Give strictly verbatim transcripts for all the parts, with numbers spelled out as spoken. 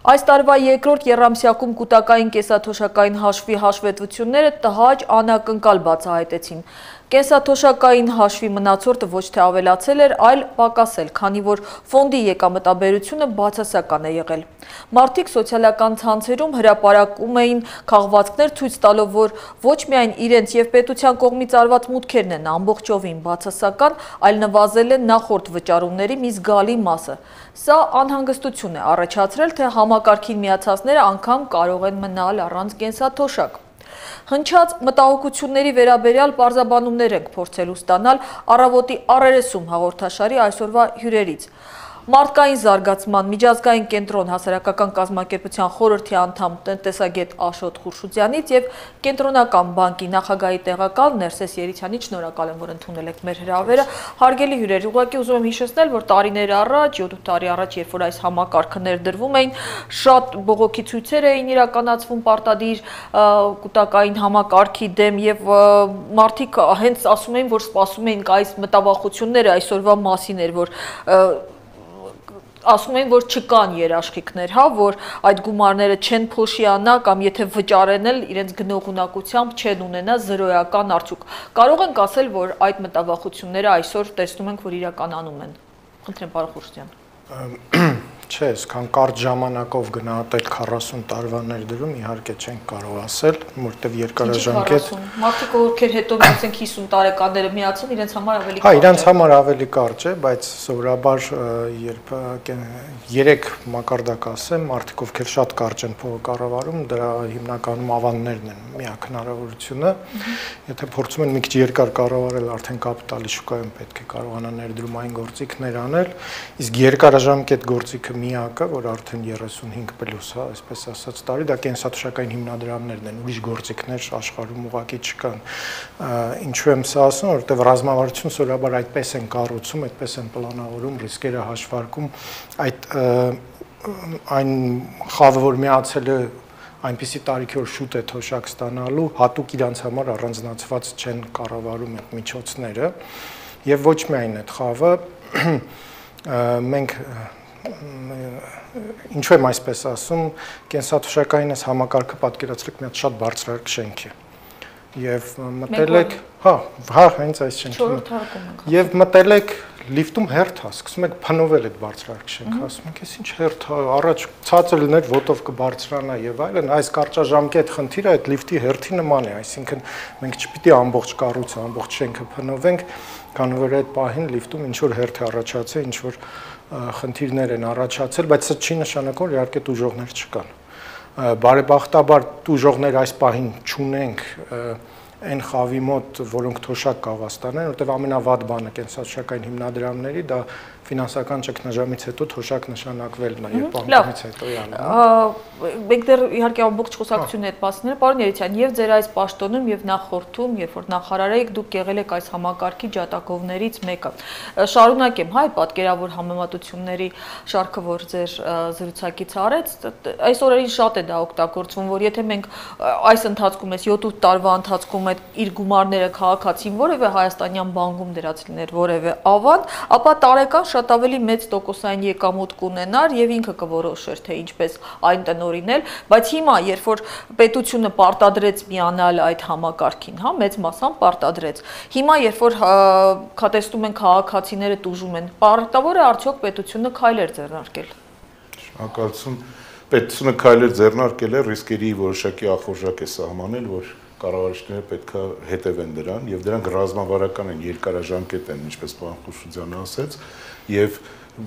Այս տարվա երկրորդ եռամսյակում կൂտակային կենսաթոշակային հաշվի հաշվետվությունները տհաճ անակնկալ բացահայտեցին։ Կենսաթոշակային հաշվի մնացորդը ոչ թե ավելացել էր, այլ պակասել, քանի որ ֆոնդի եկամտաբերությունը բացասական է եղել։ Մարդիկ սոցիալական ցանցերում հրապարակում էին քաղվածքներ ցույց տալով, որ ոչ միայն իրենց եւ պետության կողմից արված մուտքերն են ամբողջովին բացասական, այլ նվազել է նախորդ վճարումների մի զգալի մասը։ Սա անհանգստություն է առաջացրել, թե համակարգին միացածները անգամ կարող են մնալ առանց կենսաթոշակ։ Հնչած մտահոգությունների վերաբերյալ պարզաբանումներ ենք փորձելու ստանալ «Առավոտի առերեսում» հաղորդաշարի այսօրվա հյուրերից։ Մարդկային զարգացման միջազգային կենտրոն հասարակական կազմակերպության խորհրդի անդամ տնտեսագետ Աշոտ Խուրշուդյանից եւ Կենտրոնական բանկի նախագահի տեղակալ Ներսես Երիցյանից շնորհակալ եմ, որ ընդունել եք մեր հրավերը։ Հարգելի հյուրեր, ուղղակի ուզում եմ հիշեցնել, որ տարիներ առաջ, յոթ տարի առաջ, երբ որ այս համակարգը ներդրվում էին, շատ բողոքի ցույցեր էին իրականացվում պարտադիր կൂտակային համակարգի դեմ եւ մարդիկ հենց ասում էին, որ սպասում էին այս մտավախությունները այսօրվա մասին էր, որ ասում են, որ չկան երաշխիքներ, հա, որ այդ գումարները չեն փոշիանա կամ եթե վճարեն էլ իրենց գնողունակությամբ չեն ունենա զրոյական արդյունք։ Կարող ենք ասել, որ այդ մտավախությունները այսօր տեսնում ենք, որ իրականանում են։ Խնդրեմ, պարոն Խուրշուդյան։ Չէ, այսքան կարճ ժամանակով գնահատել քառասուն տարվա ներդրում իհարկե չենք կարող ասել, որտեղ երկարաժամկետ մարդիկ ովքեր հետո ասենք հիսուն տարեկանները միացան, իրենց համար ավելի կարճ է։ Հա, իրենց համար ավելի կարճ է, բայց սովորաբար երբ երեք մակարդակ ասեմ, մարդիկ ովքեր շատ կարճ են փողը կառավարում, դրա հիմնականում ավանդներն են միակ հնարավորությունը։ Եթե փորձում են մի քիչ երկար կառավարել, արդեն կապիտալի շուկայում պետք է կարողանա ներդրումային գործիքներ անել, իսկ երկարաժամկետ գործիքը միակը, որ արդեն երեսունհինգ պլյուս, հա, այսպես ասած տարի, դա կենսաթոշակային հիմնադրամներն են, ուրիշ գործիքներ աշխարհում ուղղակի չկան։ Ինչու եմ սա ասում, որովհետև ռազմավարություն սովորաբար այդպես են կառուցում, այդպես են պլանավորում, ռիսկերը հաշվարկում, այդ այն խավը, որ միացել է այնպիսի տարիքի, որ շուտ է թոշակ ստանալու, հատուկ իրանց համար առանձնացված չեն կառավարում այդ միջոցները, եւ ոչ միայն այդ խավը, մենք ինչու եմ այսպես ասում, կենսաթոշակային այս համակարգը պատկերացրեք մի հատ շատ բարձրահարկ շենք է եւ մտել եք, հա, հա, հենց այս շենքի եւ մտել եք լիֆտում հերթ հա, սկսում եք փնովել այդ բարձրահարկ շենքը, ասում եք, «Էս ինչ հերթ հա, առաջ ցածր լիներ, ոտով կբարձրանա եւ այլն», այս կարճաժամկետ խնդիրը այդ լիֆտի հերթի նման է, այսինքն մենք չպիտի ամբողջ կառույցը, ամբողջ շենքը փնովենք, քանի որ այդ պահին լիֆտում ինչ որ հերթ է առաջացել, ինչ որ խնդիրներ են առաջացել, բայց սա չի նշանակում, որ իհարկե տուժողներ չկան։ Բարեբախտաբար տուժողներ այս պահին չունենք այն խավի մոտ, որոնք թոշակ կարող ստանան, որտեղ ամենավատ բանը կենսաթոշակային հիմնադրամների դա ֆինանսական ճգնաժամից հետո թոշակ նշանակվելն է, երբ անկումից հետո յանը։ Մենք դեռ իհարկե ամբողջ խոսակցությունն այդ մասները, պարոն Երիցյան, եւ ձեր այս պաշտոնում եւ նախորդում, երբ որ նախարար եք, դուք եղել եք այս համակարգի ջատագովներից մեկը։ Շարունակեմ, հայ պատկերավոր համեմատությունների շարքը, որ ձեր զրուցակից արեց, այս օրերին շատ է դա օգտագործվում, որ եթե մենք այս ընթացքում, այս յոթ տարվա ընթացքում այդ իր գումարները քաղաքացին որևէ հայաստանյան բանկում դրած լիներ որևէ ավանդ, ապա տարեկան շատ ավելի մեծ տոկոսային եկամուտ կունենար եւ ինքը կորոշեր, թե ինչպես այն տնօրինել, բայց հիմա, երբ որ պետությունը պարտադրեց միանալ այդ համակարգին, հա, մեծ մասամբ պարտադրեց։ Հիմա, երբ որ տեսնում են քաղաքացիները տուժում են, պարտավոր է արդյոք պետությունը քայլեր ձեռնարկել։ Շնորհակալություն։ Պետությունը քայլեր ձեռնարկել է, ռիսկերի որոշակի ախորժակ է սահմանել, որ կառավարիչները պետք է հետևեն դրան եւ դրանք ռազմավարական են, երկարաժամկետ են, ինչպես պարոն Խուրշուդյանը ասեց, եւ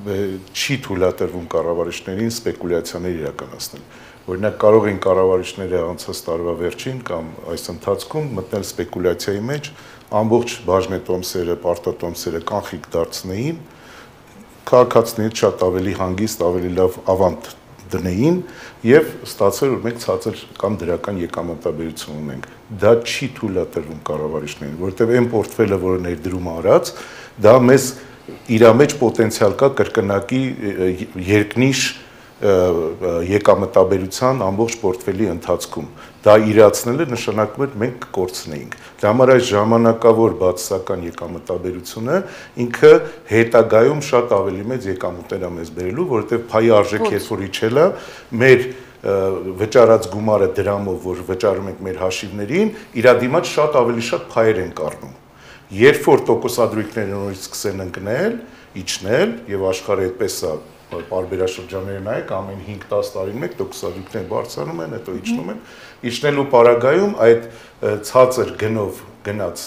չի թույլատրվում կառավարիչներին սպեկուլյացիաներ իրականացնել։ Օրինակ կարող են կառավարիչները անցած տարվա վերջին կամ այս ընթացքում մտնել սպեկուլյացիայի մեջ, ամբողջ բաժնետոմսերը, պարտատոմսերը կանխիկ դարձնեին, քաղաքացիներից շատ ավելի հանգիստ, ավելի լավ ավանդ դնեին եւ ստացել որ մենք ցածր կամ դրական եկամտաբերություն ունենք։ Դա չի թույլատրվում կառավարիչներին, որովհետեւ այն պորտֆելը, որը ներդրում արած, դա մեզ իր մեջ պոտենցիալ կա կրկնակի երկնիշ եկամտաբերության ամբողջ պորտֆելի ընթացքում։ Դա իրացնելը նշանակում էր մենք կկորցնեինք։ Դրա համար այս ժամանակավոր բացասական եկամտաբերությունը ինքը հետագայում շատ ավելի մեծ եկամուտներ է մեզ բերելու, որովհետև փայի արժեքը երբ որ իջել է, մեր վճարած գումարը դրամով, որ վճարում ենք մեր հաշիվներին, իրա դիմաց շատ ավելի շատ փայեր են կառնում։ Երբ որ տոկոսադրույքները նորից սկսեն ընկնել, իջնել եւ աշխարհը այդպես է պարբերաշրջանները նայեք, ամեն հինգ-տասը տարին մեկ տոկոսադրույքները բարձրանում են, հետո իջնում են, իջնելու պարագայում այդ ցածր գնով գնաց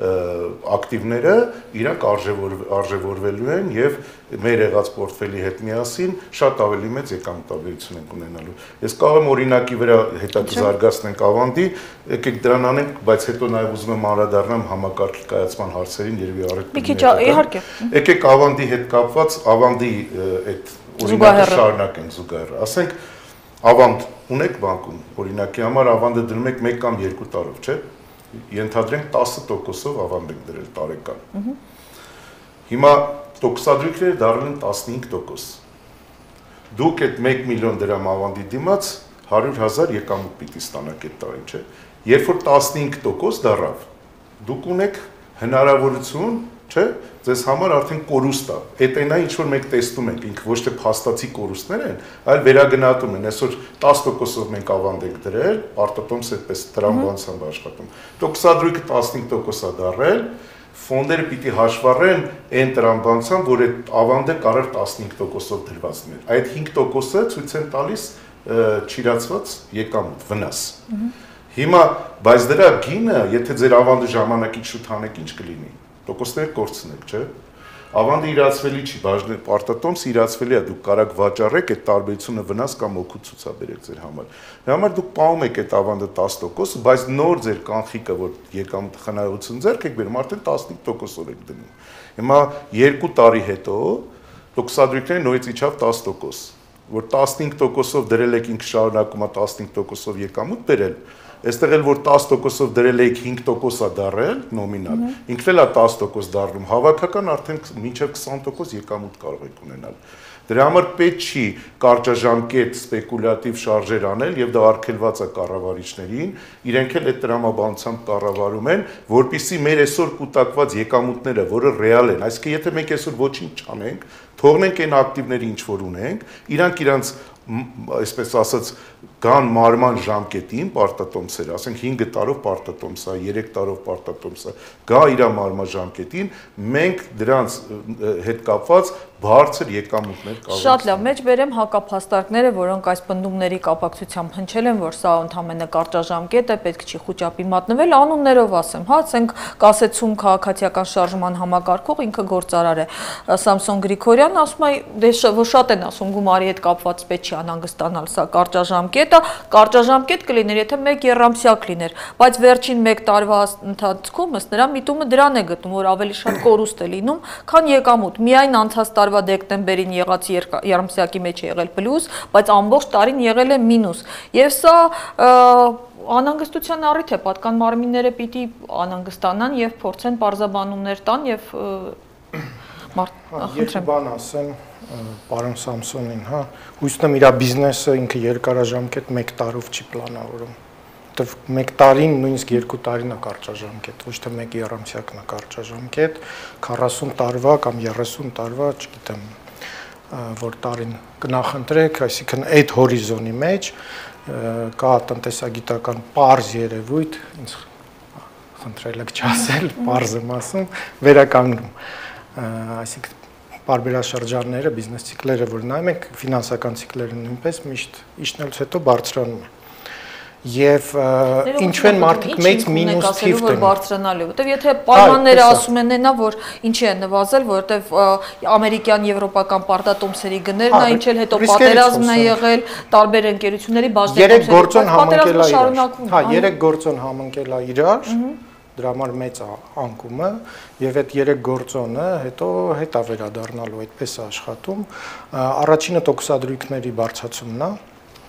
ակտիվները իրանք արժևորվելու են եւ մեր եղած պորտֆելի հետ միասին շատ ավելի մեծ եկամտաբերություն են ունենալու։ Ես կարող եմ օրինակի վրա հետազարգացնենք ավանդի, եկեք դրան անենք, բայց հետո նաեւ ուզում եմ անդրադառնամ համակարգի կայացման հարցերին, երևի առիթ մի քիչ իհարկե։ Եկեք ավանդի հետ կապված ավանդի այդ օրինակը շարունակենք զուգահեռ։ Ասենք ավանդ ունեք բանկում, օրինակի համար ավանդը դնում եք մեկ կամ երկու տարով, չէ՞։ Ենթադրենք տասը տոկոսով ավանդ ենք դրել տարեկան։ Հիմա տոկոսադրույքները դառել են տասնհինգ տոկոս։ Դուք այդ մեկ միլիոն դրամ ավանդի դիմաց հարյուր հազար եկամուտ պիտի ստանաք այդ տարին, չէ՞։ Երբ որ տասնհինգ տոկոս դառավ, դուք ունեք հնարավորություն, չէ՞, ձեզ համար արդեն կորուստ է։ Այդ այնա ինչ որ մենք տեսնում ենք, ինքը ոչ թե փաստացի կորուստներ են, այլ վերագնահատում են։ Այսօր տասը տոկոսով մենք ավանդ ենք դրել, արտոտոմս այդպես տրամբանությամբ աշխատում։ Տոկոսադրույքը տասնհինգ տոկոս է դառել, ֆոնդերը պիտի հաշվառեն այն տրամբանությամբ, որ այդ ավանդը կարող տասնհինգ տոկոսով դրված լինել։ Այդ հինգ տոկոսը ցույց են տալիս չիրացված եկամուտ, վնաս։ Հիմա, բայց դրա գինը, եթե ձեր ավանդը ժամանակից շուտ հանեք, ինչ կլինի։ Տոկոսները կորցնեք, չէ՞։ Ավանդը իրացվելի չի, բաժներ պարտատոմս իրացվելի է, դուք կարաք վաճառեք, այդ տարբերությունը վնաս կամ օգուտ ցուցաբերեք ձեր համար։ Դրա համար դուք պահում եք այդ ավանդը տասը տոկոս, բայց նոր ձեր կանխիկը, որ եկամուտ խնայողություն ձեռք եք բերում, արդեն տասնհինգ տոկոսով եք դնում։ Հիմա երկու տարի հետո տոկոսադրույքները նորից իջավ տասը տոկոս, որ տասնհինգ տոկոսով դրել եք, ինքը շարունակում է տասնհինգ տոկոսով եկամուտ բերել։ Այստեղ էլ որ տասը տոկոսով դրել եք հինգ տոկոս է դառել նոմինալ, ինքն էլ է տասը տոկոս դառնում, հավաքական արդեն մինչև քսան տոկոս եկամուտ կարող եք ունենալ։ Դրա համար պետք չի կարճաժամկետ սպեկուլյատիվ շարժեր անել եւ դա արգելված է կառավարիչներին, իրենք էլ այդ տրամաբանությամբ կառավարում են, որpիսի մեր այսօր կուտակված եկամուտները, որը ռեալ են, այսինքն եթե մենք այսօր ոչինչ չանենք, թողնենք այն ակտիվները ինչ որ ունենք, իրանք իրանք այսպես ասած կան մարման ժամկետին պարտատոմսերը, ասենք հինգ տարով պարտատոմս է, երեք տարով պարտատոմս է, գա իր մարման ժամկետին, մենք դրանց հետ կապված բարձր եկամուտներ կարող ենք։ Շատ լավ, մեջ բերեմ հակափաստարկները, որոնք այս պնդումների կապակցությամբ հնչել են, որ սա ընդհանրապես կարճաժամկետ է, պետք չի խոճապի մատնվել, անուններով ասեմ, հա, ասենք կասեցում քաղաքացիական շարժման համակարգող ինքը գործարար է Սամսոն Գրիգորյանն, ասում է, դե որ շատ են ասում գումարի հետ կապված պետք չի անհանգստանալ, սա կարճաժամկետ է, կարճաժամկետ կլիներ, եթե մեկ երամսյակ լիներ, բայց վերջին մեկ տարվա ընթացքում ըստ նրա միտումը դրան է գտնում, որ ավելի շատ կորուստ է լինում, քան եկամուտ։ Միայն անցած տարվա դեկտեմբերին եղած երամսյակի մեջ է եղել պլյուս, բայց ամբողջ տարին եղել է մինուս։ Եվ սա անհանգստության առիթ է, պատկան մարմինները պիտի անհանգստանան եւ փորձեն պարզաբանումներ տան եւ Երկու բան ասեմ պարոն Սամսոնին, հա, հույսն եմ իր բիզնեսը ինքը երկարաժամկետ մեկ տարով չի պլանավորում։ Որտեվ մեկ տարին նույնիսկ երկու տարին է կարճաժամկետ, ոչ թե մեկ երամսյակն է կարճաժամկետ, քառասուն տարվա կամ երեսուն տարվա, չգիտեմ, որ տարին կնախընտրեք, այսինքն այդ հորիզոնի մեջ կա տնտեսագիտական պարզ երևույթ, ինձ խնդրել եք չասել, պարզ եմ ասում, վերականգնում, այսինքն պարբերաշրջանները, բիզնես ցիկլերը, որ նայում ենք, ֆինանսական ցիկլերը նույնպես միշտ իջնելուց հետո բարձրանում են։ Եվ ինչու են մարդիկ մեծ մինուս թիվ տնում բարձրանալու, որտեվ եթե պայմանները ասում են այնա, որ ինչի են նվազել, որտեվ ամերիկյան եվրոպական պարտատոմսերի գներն է, ինչ էլ հետո պատերազմն է եղել, տարբեր ընկերությունների բաժնետոմսերի շարունակվում։ Հա, երեք գործոն համընկել է իրար, դրա համար մեծ անկումը եւ այդ երեք գործոնը հետո հետա վերադառնալու այդպես է աշխատում։ Առաջինը տոկոսադրույքների բարձրացումն է,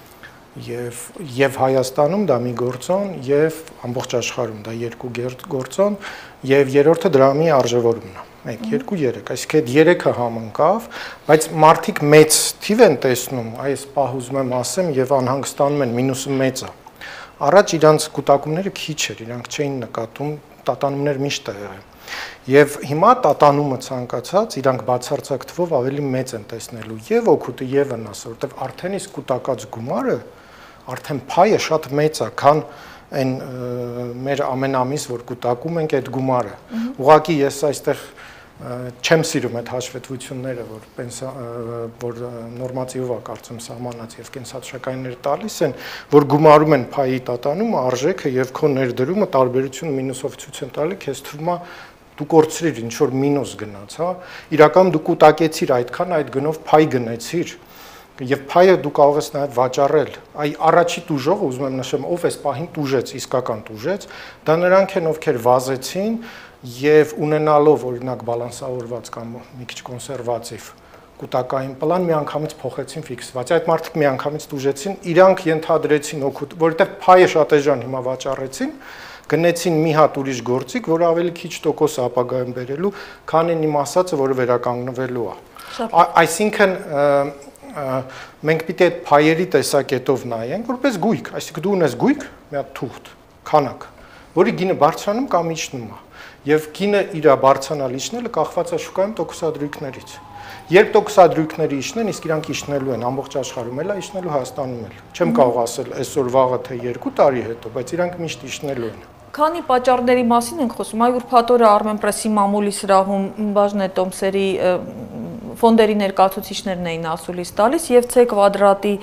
Եվ եւ Հայաստանում դա մի գործոն եւ ամբողջ աշխարհում դա երկու գործոն եւ երրորդը դրամի արժևորումն է մեկ երկու երեք այսինքն այդ երեքը համընկավ բայց մարդիկ մեծ թիվ են տեսնում այս պահ ուզում եմ ասեմ եւ անհանգստանում են մինուսը մեծ է առաջ իրանց կուտակումները քիչ էր իրանք չէին նկատում տատանումներ միշտ է եղել եւ հիմա տատանումը ցանկացած իրանք բացարձակ թվով ավելի մեծ են տեսնելու եւ օգուտը եւ վնասը որովհետեւ արդեն իսկ կուտակած գումարը արդեն փայը շատ մեծ է, քան այն մեր ամենամիս որ կուտակում ենք այդ գումարը։ Ուղղակի ես այստեղ չեմ սիրում այդ հաշվետվությունները, որ պենսա որ նորմատիվով է կարծում սահմանած եւ կենսաթոշակայինները տալիս են, որ գումարում են փայի տատանումը, արժեքը եւ քո ներդրումը տարբերություն մինուսով ցույց են տալի, քեզ թվում է դու կորցրիր ինչ որ մինուս գնաց, հա։ Իրականում դու կուտակեցիր այդքան այդ գնով փայ գնեցիր։ Եվ փայը դու կարող ես նաև վաճառել։ Այ առաջի տուժողը ուզում եմ նշեմ, ով էս պահին տուժեց, իսկական տուժեց, դա նրանք են, ովքեր վազեցին եւ ունենալով օրինակ բալանսավորված կամ մի քիչ կոնսերվատիվ կուտակային պլան միանգամից փոխեցին ֆիքսված։ Այդ մարդիկ միանգամից տուժեցին, իրանք ենթադրեցին օգուտ, որովհետեւ փայը շատ էժան հիմա վաճառեցին, գնեցին մի հատ ուրիշ գործիք, որ ավելի քիչ տոկոս ապագայում բերելու, քան այն իմ ասածը, որը վերականգնվելու է։ Այսինքն մենք պիտի այդ փայերի տեսակետով նայենք, որպես գույք, այսինքն դու ունես գույք, մի հատ թուղթ, քանակ, որի գինը բարձրանում կամ իջնում է, եւ գինը իր բարձրանալ իջնելը կախված է շուկայում տոկոսադրույքներից։ Երբ տոկոսադրույքները իջնեն, իսկ իրանք իջնելու են ամբողջ աշխարհում, էլա իջնելու Հայաստանում էլ։ Չեմ կարող ասել այսօր վաղը թե երկու տարի հետո, բայց իրանք միշտ իջնելու են։ Քանի պատճառների մասին ենք խոսում, այ ուրբաթ օրը Armenpress-ի մամուլի սրահում Բաժնե Տոմսերի ֆոնդերի ներկայացուցիչներն էին ասուլիս տալիս եւ C Quadrat-ի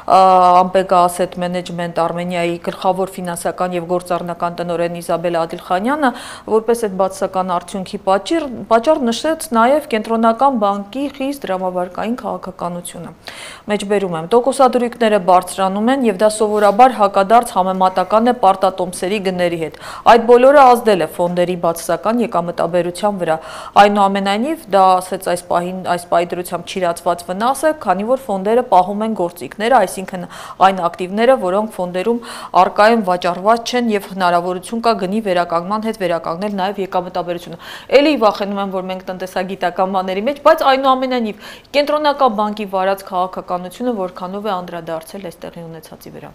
Ampega Asset Management Armenia-ի գլխավոր ֆինանսական եւ գործառնական տնօրեն Իզաբել Ադիլխանյանը որպես այդ բացասական արդյունքի պատճառ պատճառ նշեց նաեւ կենտրոնական բանկի խիստ դրամավարկային քաղաքականությունը։ Մեջբերում եմ, տոկոսադրույքները բարձրանում են եւ դա սովորաբար հակադարձ համեմատական է պարտատոմսերի գների հետ։ Այդ բոլորը ազդել է ֆոնդերի բացասական եկամտաբերության վրա։ Այնուամենայնիվ դա ասեց այս պահին այս պայդրությամբ չիրացված վնաս է, քանի որ ֆոնդերը պահում են գործիքները, այսինքն այն ակտիվները, որոնք ֆոնդերում առկա են վաճառված չեն եւ հնարավորություն կա գնի վերականգնման հետ վերականգնել նաեւ եկամտաբերությունը։ Էլի վախենում եմ, որ մենք տնտեսագիտական բաների մեջ, բայց այնուամենայնիվ կենտրոնական բանկի վարած քաղաքականությունը որքանով է անդրադարձել այս տեղի ունեցածի վրա։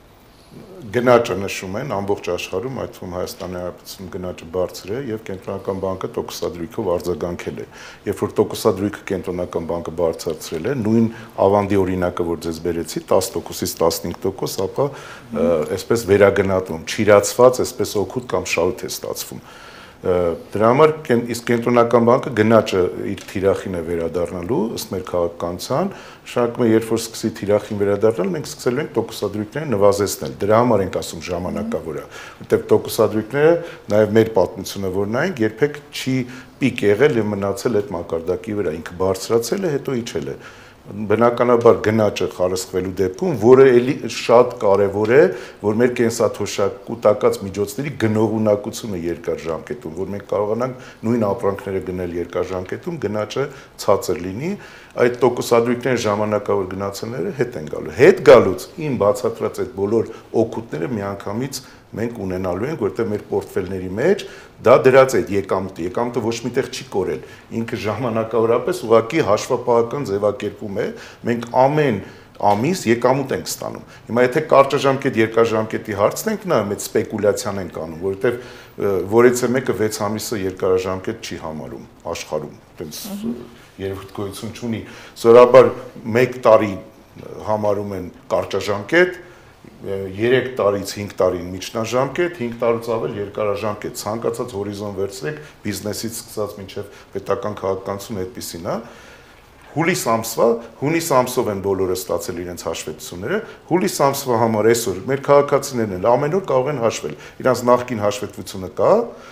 Գնաճը նշում են ամբողջ աշխարհում, այդ թվում Հայաստանի Հանրապետությունում գնաճը բարձր է եւ կենտրոնական բանկը տոկոսադրույքով արձագանքել է։ Երբ որ տոկոսադրույքը կենտրոնական բանկը բարձրացրել է, նույն ավանդի օրինակը, որ ձեզ բերեցի, տաս տոկոսից տասնհինգ տոկոս, ապա այսպես վերագնահատում, չիրացված, այսպես օգուտ կամ շահույթ է ստացվում։ Դրա համար իսկ կենտրոնական բանկը գնաճը իր թիրախին է վերադառնալու ըստ մեր քաղաքականության, շարունակում է երբ որ սկսի թիրախին վերադառնալ, մենք սկսելու ենք տոկոսադրույքները նվազեցնել։ Դրա համար ենք ասում ժամանակավոր է, որտեղ տոկոսադրույքները նաև մեր պատմությունը որ նայենք, երբեք չի պիկ եղել եւ մնացել այդ մակարդակի վրա, ինքը բարձրացել է, հետո իջել է։ Բնականաբար գնաճը խարսխվելու դեպքում, որը էլի շատ կարևոր է, որ մեր կենսաթոշակ կուտակած միջոցների գնողունակությունը երկար ժամկետում, որ մենք կարողանանք նույն ապրանքները գնել երկար ժամկետում, գնաճը ցածր լինի, այդ տոկոսադրույքների ժամանակավոր գնացելները հետ են գալու։ Հետ գալուց իմ բացատրած այդ բոլոր օգուտները միանգամից մենք ունենալու ենք, որտեղ մեր պորտֆելների մեջ դա դրած է եկամուտը, եկամուտը ոչ միտեղ չի կորել, ինքը ժամանակավորապես ուղղակի հաշվապահական ձևակերպում է, մենք ամեն ամիս եկամուտ ենք ստանում։ Հիմա եթե կարճաժամկետ, երկարաժամկետի հարցն ենք նայում, այդ սպեկուլյացիան ենք անում, որովհետև որից է մեկը վեց ամիսը երկարաժամկետ չի համարում աշխարհում, այդպես երևույթ գոյություն չունի։ Սովորաբար մեկ տարի համարում են կարճաժամկետ, երեք տարից հինգ տարին միջնաժամկետ, հինգ տարուց ավել երկարաժամկետ, ցանկացած հորիզոն վերցրեք, բիզնեսից սկսած մինչև պետական քաղաքականություն այդպեսին է։ Հուլիս ամսվա, հունիս ամսով են բոլորը ստացել իրենց հաշվետվությունները, հուլիս ամսվա համար այսօր մեր քաղաքացիներն են ամեն օր կարող են հաշվել, իրանց նախկին հաշվետվությունը կա,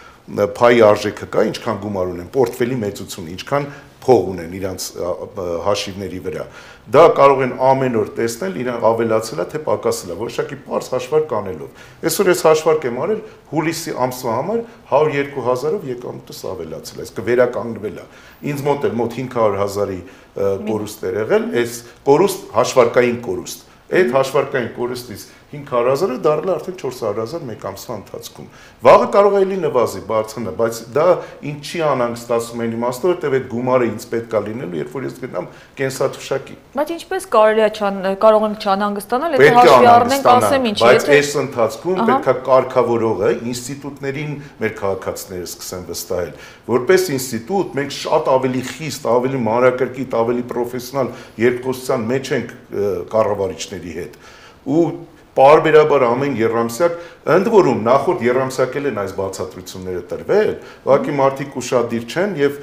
փայի արժեքը կա, ինչքան գումար ունեն, պորտֆելի մեծությունը, ինչքան փող ունեն իրանց հաշիվների վրա։ Դա կարող են ամեն օր տեսնել, իրեն ավելացել է թե պակասել է, որոշակի պարզ հաշվարկ անելով։ Այսօր ես հաշվարկ եմ արել հուլիսի ամսվա համար հարյուր երկու հազարով եկամուտս ավելացել է, այսինքն վերականգնվել է։ Ինձ մոտ էլ մոտ հինգ հարյուր հազարի կորուստ էր եղել, այս կորուստ հաշվարկային կորուստ։ Այդ հաշվարկային կորստից հինգ հարյուր հազարը դառել է արդեն չորս հարյուր հազար մեկ ամսվա ընթացքում։ Վաղը կարող է լինի նվազի, բարձրանա, բայց դա ինձ չի անհանգստացում այն իմաստով, որտեղ այդ գումարը ինձ պետք է լինելու, երբ որ ես գտնամ կենսաթոշակի։ Բայց ինչպես կարելի է կարող են չանհանգստանալ, եթե հաշվի առնենք, ասեմ ինչ, բայց այս ընթացքում պետք է կարգավորողը ինստիտուտներին մեր քաղաքացիները սկսեն վստահել, որպես ինստիտուտ մենք շատ ավելի խիստ, ավելի մանրակրկիտ, ավելի պրոֆեսիոնալ երկխոսության մեջ ենք կառավարիչների հետ։ Ու Պարբերաբար ամեն երամսյակ, ընդ որում նախորդ երամսյակել են այս բացատրությունները տրվել, ուղղակի մարդիկ ուշադիր չեն եւ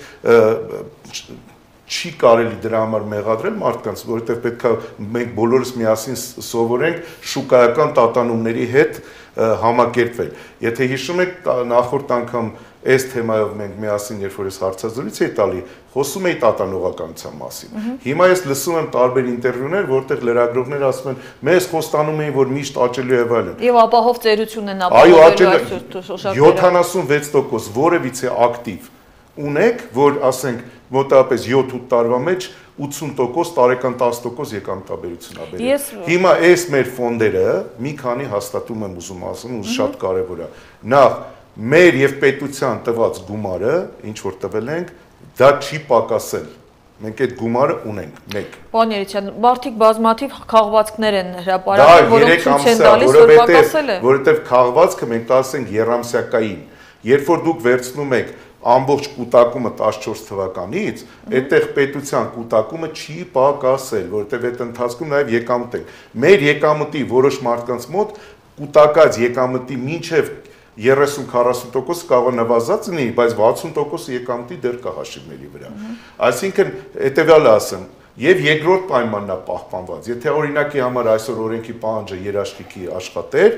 չի կարելի դրա համար մեղադրել մարդկանց, որովհետեւ պետք է մենք բոլորս միասին սովորենք շուկայական տատանումների հետ համակերպվել։ Եթե հիշում եք նախորդ անգամ այս թեմայով մենք միասին երբ որ ես հարցազրույց էի տալի, խոսում էի տատանողականության մասին։ Հիմա ես լսում եմ տարբեր ինտերվյուներ, որտեղ լրագրողներ ասում են, մեզ խոստանում էին, որ միշտ աճելու է այլն։ Եվ ապահով ծերություն են ապահովելու այս յոթանասունվեց տոկոս որևիցե ակտիվ ունեք, որ ասենք մոտավորապես յոթ-ութ տարվա մեջ ութսուն տոկոս տարեկան տասը տոկոս եկամտաբերություն ա բերել։ Հիմա այս մեր ֆոնդերը մի քանի հաստատում եմ ուզում ասեմ, ու շատ կարևոր է։ Նախ մեր եւ պետության տված գումարը, ինչ որ տվել ենք, դա չի պակասել։ Մենք այդ գումարը ունենք, մեկ։ Պարոն Երիցյան, մարդիկ բազմաթիվ քաղվածքներ են հրապարակել, որոնք ցույց են տալիս, որ պակասել է։ Որովհետեւ քաղվածքը մենք տալիս ենք երամսյակային։ Երբ որ դուք վերցնում եք ամբողջ կուտակումը տասնչորս թվականից, այդտեղ պետության կուտակումը չի պակասել, որովհետև այդ ընթացքում նաև եկամուտ ենք։ Մեր եկամուտի որոշ մարդկանց մոտ կուտակած եկամուտի մինչև երեսուն քառասուն տոկոս կարող է նվազած լինի, բայց վաթսուն տոկոս եկամուտի դեռ կա հաշիվների վրա։ Այսինքն հետևյալը ասեմ, եւ երկրորդ պայմանն է պահպանված։ Եթե օրինակի համար այսօր օրենքի պահանջը երաշխիքի աշխատեր,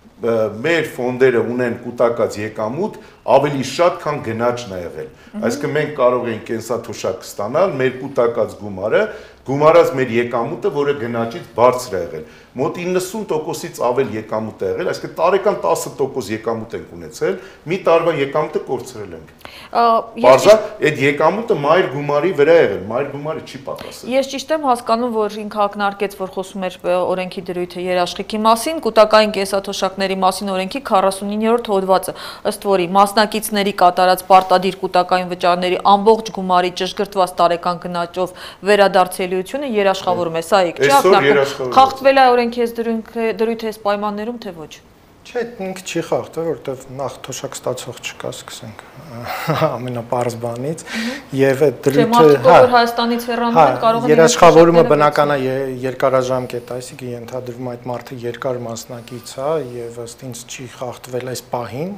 մեր ֆոնդերը ունեն կուտակած եկամուտ ավելի շատ, քան գնաճն է եղել։ Այսինքն մենք կարող ենք կենսաթոշակ ստանալ մեր կուտակած գումարը, գումարած մեր եկամուտը, որը գնաճից բարձր է եղել։ Մոտ իննսուն տոկոսից ավել եկամուտ է եղել, այսինքն տարեկան տասը տոկոս եկամուտ ենք ունեցել, մի տարվա եկամուտը կորցրել ենք։ Բարձր, այդ եկամուտը մայր գումարի վրա է եղել, մայր գումարը չի պակասել։ Ես ճիշտ եմ հասկանում, որ ինքը ակնարկեց, որ խոսում էր օրենքի դրույթը երաշխիքի մասին, կուտակային կենսաթոշակների մասին օրենքի քառասունիններորդ հոդվածը, ըստ որի մասնակիցների կատարած պարտադիր կուտակային վճարների ամբողջ գումարի ճշգրտված տարեկան գնաճով վերադարձելիությունը երաշխավորում է, սա եք, չի ակնարկում։ Խախտվել է օրենքի այս դրույթը այս պայմաններում, թե ոչ։ Չէ, ինքը չի խախտվել, որովհետև նախ թոշակ ստացող չկա, սկսենք ամենապարզ բանից, եւ այդ դրույթը, մարդիկ, որ Հայաստանից հեռանում են, կարող են երաշխավորումը բնական է երկարաժամկետ, այսինքն ենթադրվում այդ մարդը երկար մասնակից է եւ ըստ ինձ չի խախտվել այս պահին,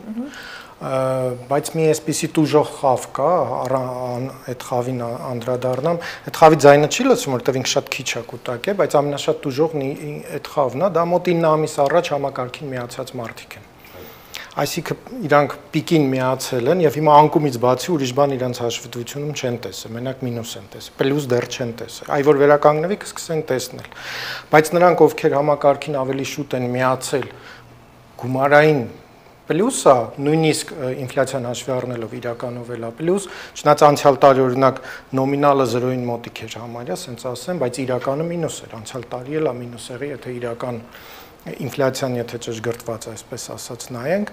բայց մի այսպիսի տուժող խավ կա, այդ խավին անդրադառնամ, այդ խավի ձայնը չի լսում, որովհետև ինքը շատ քիչ է կուտակել, բայց ամենաշատ տուժողն այդ խավն է, դա մոտ ինը ամիս առաջ համակարգին միացած մարդիկ են։ Այսինքն իրանք պիկին միացել են եւ հիմա անկումից բացի ուրիշ բան իրանք հաշվետվությունում չեն տեսել, մենակ մինուս են տեսել, պլյուս դեռ չեն տեսել։ Այ որ վերականգնվի կսկսեն տեսնել։ Բայց նրանք, ովքեր համակարգին ավելի շուտ են միացել, գումարային պլյուսը նույնիսկ ինֆլյացիան հաշվի առնելով իրականովել է պլյուս, չնայած անցյալ տարի օրինակ նոմինալը զրոյին մոտիկ էր համարյա, ասենց ասեմ, բայց իրականը մինուս էր, անցյալ տարի էլ է մինուս եղել, եթե իրական ինֆլյացիան եթե ճշգրտված այսպես ասած նայենք,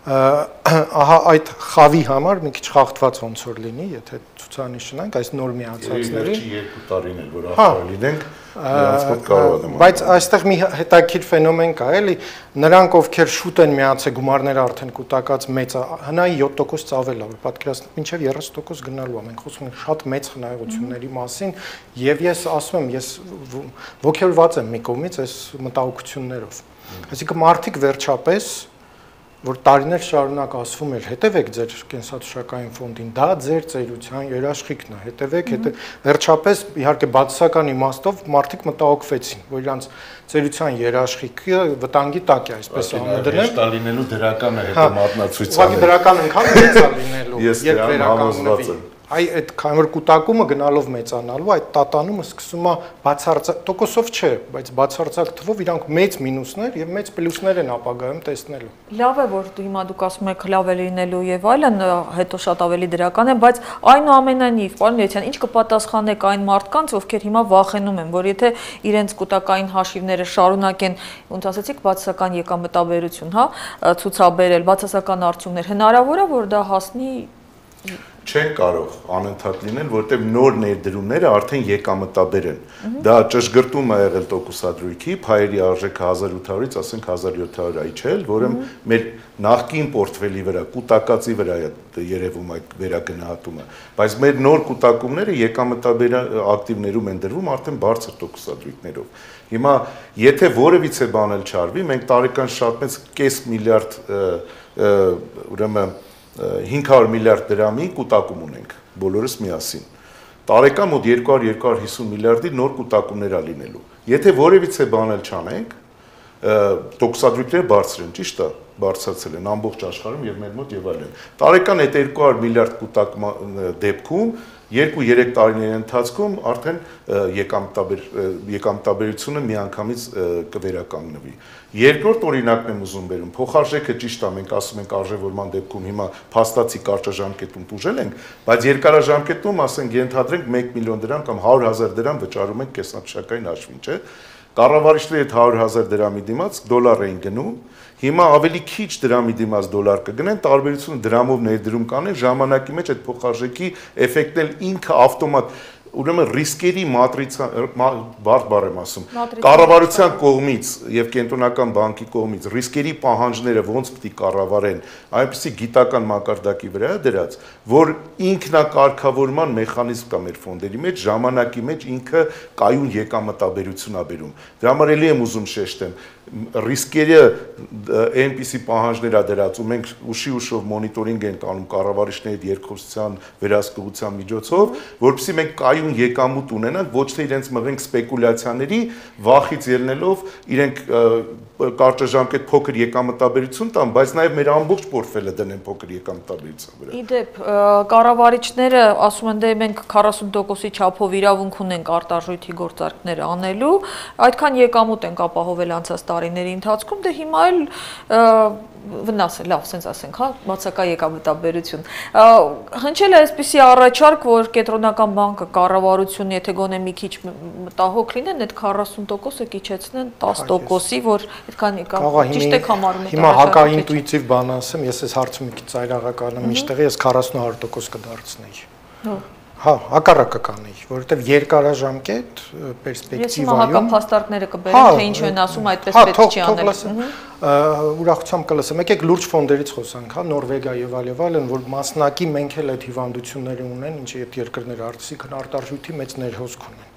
ահա այդ խավի համար մի քիչ խախտված ոնց որ լինի, եթե ցուցանիշ ունենք այս նոր միացածների երկու տարին էլ որ ախորը լինենք, նրանց մոտ կարող է նման։ Բայց այստեղ մի հետաքրքիր ֆենոմեն կա, էլի, նրանք ովքեր շուտ են միացել, գումարները արդեն կուտակած մեծ է, հնայի յոթ տոկոս ծավել է, որ պատկերացնեք, մինչև երես տոկոս գնալու է, մենք խոսում ենք շատ մեծ խնայողությունների մասին, եւ ես ասում եմ, ես ոգևորված եմ մի կողմից այս մտահոգություններով։ Այսինքն մարդիկ վերջապես որ տարիներ շարունակ ասվում էր, հետևեք ձեր կենսաթոշակային ֆոնդին, դա ձեր ծերության երաշխիքն է, հետևեք, հետո վերջապես իհարկե բացասական իմաստով մարդիկ մտահոգվեցին, որ իրանց ծերության երաշխիքը վտանգի տակ է, այսպես համադրել։ Հեշտ լինելու դրական է հետո մատնացույց։ Ուղղակի դրական անգամ մեծ է լինելու, երբ վերականգնվի։ Այ այդ քանի որ կուտակումը գնալով մեծանալու, այդ տատանումը սկսում է բացարձակ տոկոսով չէ, բայց բացարձակ թվով իրանք մեծ մինուսներ եւ մեծ պլյուսներ են ապագայում տեսնելու։ Լավ է, որ դու հիմա դուք ասում եք լավ է լինելու եւ այլն, հետո շատ ավելի դրական է, բայց այնուամենայնիվ, պարոն Միրզյան, ինչ կպատասխանեք այն մարդկանց, ովքեր հիմա վախենում են, որ եթե իրենց կուտակային հաշիվները շարունակեն, ոնց ասեցիք, բացասական եկամտաբերություն, հա, ցուցաբերել, բացասական արդյունքներ, հնարավոր է, որ դա հասնի չեն կարող անընդհատ լինել, որտեղ նոր ներդրումները արդեն եկամտաբեր են։ Դա ճշգրտում է եղել տոկոսադրույքի, փայերի արժեքը հազար ութ հարյուրից ասենք հազար յոթ հարյուր այչել, որը մեր նախկին պորտֆելի վրա, կուտակածի վրա է երևում այդ վերագնահատումը, բայց մեր նոր կուտակումները եկամտաբեր ակտիվներում են դրվում արդեն բարձր տոկոսադրույքներով։ Հիմա եթե որևիցե բան էլ չարվի, մենք տարեկան շատ մեծ կես միլիարդ ուրեմն հինգ հարյուր միլիարդ դրամի կուտակում ունենք բոլորս միասին։ Տարեկան մոտ երկու հարյուր երկու հարյուր հիսուն միլիարդի նոր կուտակումներ ա լինելու։ Եթե որևիցե բան էլ չանենք, տոկոսադրույքները բարձր են, ճիշտ է, բարձրացել են ամբողջ աշխարհում եւ մեր մոտ եւ այլն։ Տարեկան այդ երկու հարյուր միլիարդ կուտակման դեպքում երկու-երեք տարիների ընթացքում արդեն եկամտաբեր եկամտաբերությունը միանգամից կվերականգնվի։ Երկրորդ օրինակն եմ ուզում բերում, փոխարժեքը ճիշտ է, մենք ասում ենք արժևորման դեպքում հիմա փաստացի կարճաժամկետում տուժել ենք, բայց երկարաժամկետում ասենք ենթադրենք մեկ միլիոն դրամ կամ հարյուր հազար դրամ վճարում ենք կեսնատշական հաշվին, չէ՞։ Կառավարիչները այդ հարյուր հազար դրամի դիմաց դոլար էին գնում, հիմա ավելի քիչ դրամի դիմաց դոլար կգնեն, տարբերությունը դրամով ներդրում կանեն, ժամանակի մեջ այդ փոխարժեքի էֆեկտն էլ ինքը ավտոմատ ուրեմն ռիսկերի մատրիցա բարդ բառ եմ ասում կառավարության կողմից եւ կենտրոնական բանկի կողմից ռիսկերի պահանջները ոնց պետք է կառավարեն այնպեսի գիտական մակարդակի վրա դրած որ ինքնակարգավորման մեխանիզմ կա մեր ֆոնդերի մեջ ժամանակի մեջ ինքը կայուն եկամտաբերություն ա բերում դրա համար էլի եմ ուզում շեշտեմ ռիսկերը այնպիսի պահանջներ ա դրած ու մենք ուշի ուշով մոնիտորինգ ենք անում կառավարիչների հետ երկխոսության վերահսկողության միջոցով որովհետեւ մենք կայուն եկամուտ ունենանք ոչ թե իրենց մղենք սպեկուլյացիաների վախից ելնելով իրենք կարճաժամկետ փոքր եկամտաբերություն տան բայց նաև մեր ամբողջ պորտֆելը դնեն փոքր եկամտաբերության վրա Իդեպ կառավարիչները ասում են դե մենք քառասուն տոկոսի չափով իրավունք ունենք արտարժույթի գործարքներ անելու այդքան եկամուտ ենք ապահովել անցած տարիների ընթացքում դե հիմա էլ վնաս է, լավ, սենց ասենք, հա, բացակա եկամտաբերություն։ Հնչել է այսպիսի առաջարկ, որ կենտրոնական բանկը կառավարություն, եթե գոնե մի քիչ մտահոգ լինեն, այդ քառասուն տոկոսը կիչեցնեն տաս տոկոսի, որ այդքան եկամուտ ճիշտ եք համարում եք։ Հիմա հակաինտուիտիվ բան ասեմ, ես այս հարցը մի քիչ ծայրահեղական եմ, միշտեղ ես քառասուն հարյուր տոկոս կդարձնեի։ Հա, հակառակը կանեի, որովհետև երկարաժամկետ պերսպեկտիվայում Ես հիմա հակափաստարկները կբերեմ, թե ինչ են ասում, այդպես պետք չի անել։ Ուրախությամբ կլսեմ, եկեք լուրջ ֆոնդերից խոսանք, հա, Նորվեգիա եւ այլ եւ այլն, որ մասնակի մենք էլ այդ հիվանդությունները ունեն, ինչի այդ երկրները արդյունքն արտարժույթի մեծ ներհոսք ունեն։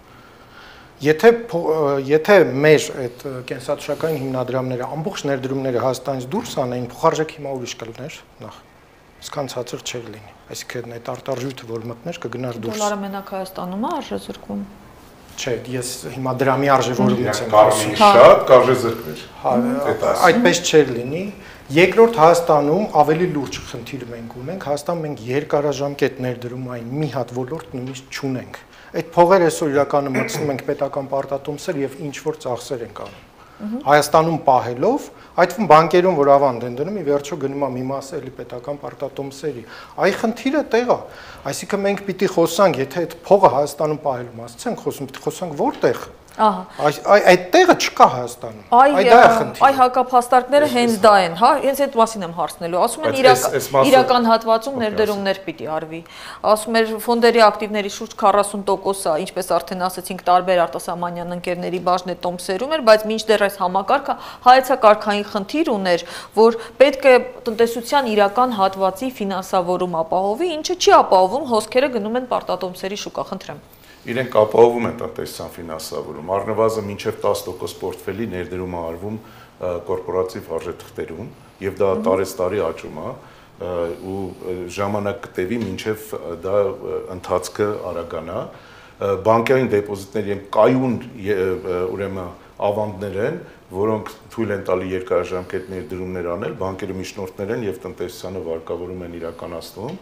Եթե եթե մեր այդ կենսաթոշակային հիմնադրամները ամբողջ ներդրումները Հայաստանից դուրս անեին, փոխարժեք հիմա ուրիշ կլներ, նախ Իսկան ցածր չէր լինի, այսինքն այդ արտարժույթը որ մտներ կգնար դուրս։ Դոլարը մենակ Հայաստանում է արժեզրկում։ Չէ, ես հիմա դրամի արժևորումից եմ ասում։ Շատ կարժեզրկներ։ Այդպես չէր լինի։ Երկրորդ Հայաստանում ավելի լուրջ խնդիր մենք ունենք, Հայաստան մենք երկարաժամկետ ներդրումային մի հատ ոլորտ նույնիսկ չունենք։ Այդ փողերը այսօր իրականում մտցնում ենք պետական պարտատոմսեր եւ ինչ որ ծախսեր ենք անում։ Հայաստանում պահելով, այդ բանկերում որ ավանդ են դնում, ի վերջո գնում է մի մասը էլի պետական պարտատոմսերի։ Այ խնդիրը տեղ է։ Այսինքն մենք պիտի խոսանք, եթե այդ փողը Հայաստանում պահելու մասից ենք խոսում, պիտի խոսանք որտեղ։ Ահա։ Այ այդ տեղը չկա Հայաստանում։ Այ դա է խնդիրը։ Այ հակափաստարկները հենց դա են, հա, հենց այդ մասին եմ հարցնելու։ Ասում են իրական հատվածում ներդրումներ պիտի արվի։ Ասում են ֆոնդերի ակտիվների շուրջ քառասուն տոկոսը, ինչպես արդեն ասացինք, տարբեր արտասահմանյան ընկերների բաժնետոմսերում էր, բայց մինչդեռ այս համակարգը հայեցակարգային խնդիր ուներ, որ պետք է տնտեսության իրական հատվածի ֆինանսավորում ապահովի, ինչը չի ապահովում, հոսքերը գնում են պարտատոմսերի շուկա, խնդրեմ։ Իրենք ապահովում են տնտեսության ֆինանսավորում, առնվազն մինչև տաս տոկոս պորտֆելի ներդրում է արվում կորպորատիվ արժեթղթերում եւ դա տարեստարի աճում է ու ժամանակ կտևի մինչև դա ընթացքը արագանա բանկային դեպոզիտների են կայուն ուրեմն ավանդներ են որոնք թույլ են տալի երկարաժամկետ ներդրումներ անել, բանկերը միջնորդներ են եւ տնտեսությանը վարկավորում են իրականացնում,